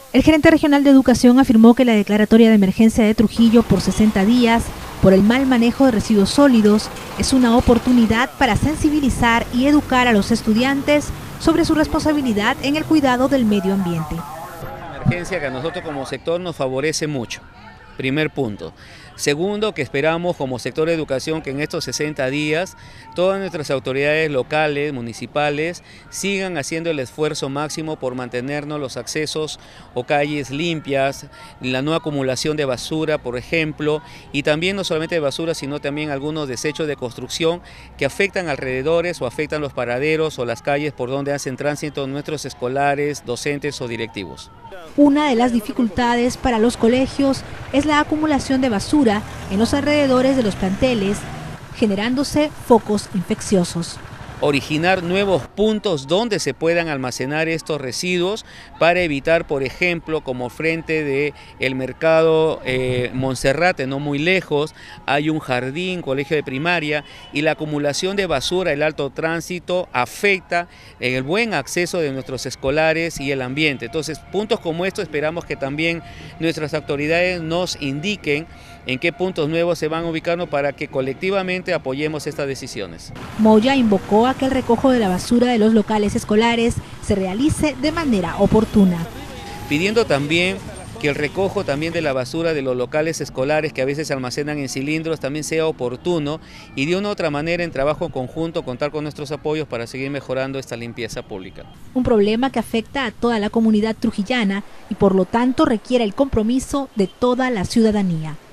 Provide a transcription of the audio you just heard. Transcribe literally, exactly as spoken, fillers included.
El gerente regional de Educación afirmó que la declaratoria de emergencia de Trujillo por sesenta días por el mal manejo de residuos sólidos es una oportunidad para sensibilizar y educar a los estudiantes sobre su responsabilidad en el cuidado del medio ambiente. Una emergencia que a nosotros como sector nos favorece mucho. Primer punto. Segundo, que esperamos como sector de educación que en estos sesenta días todas nuestras autoridades locales, municipales, sigan haciendo el esfuerzo máximo por mantenernos los accesos o calles limpias, la no acumulación de basura, por ejemplo, y también no solamente de basura, sino también algunos desechos de construcción que afectan alrededores o afectan los paraderos o las calles por donde hacen tránsito nuestros escolares, docentes o directivos. Una de las dificultades para los colegios es la acumulación de basura en los alrededores de los planteles, generándose focos infecciosos. Originar nuevos puntos donde se puedan almacenar estos residuos para evitar, por ejemplo, como frente de el mercado eh, Monserrate, no muy lejos, hay un jardín, colegio de primaria, y la acumulación de basura, el alto tránsito, afecta el buen acceso de nuestros escolares y el ambiente. Entonces, puntos como estos esperamos que también nuestras autoridades nos indiquen en qué puntos nuevos se van ubicando para que colectivamente apoyemos estas decisiones. Moya invocó a que el recojo de la basura de los locales escolares se realice de manera oportuna. Pidiendo también que el recojo también de la basura de los locales escolares que a veces se almacenan en cilindros también sea oportuno y de una u otra manera en trabajo conjunto contar con nuestros apoyos para seguir mejorando esta limpieza pública. Un problema que afecta a toda la comunidad trujillana y por lo tanto requiere el compromiso de toda la ciudadanía.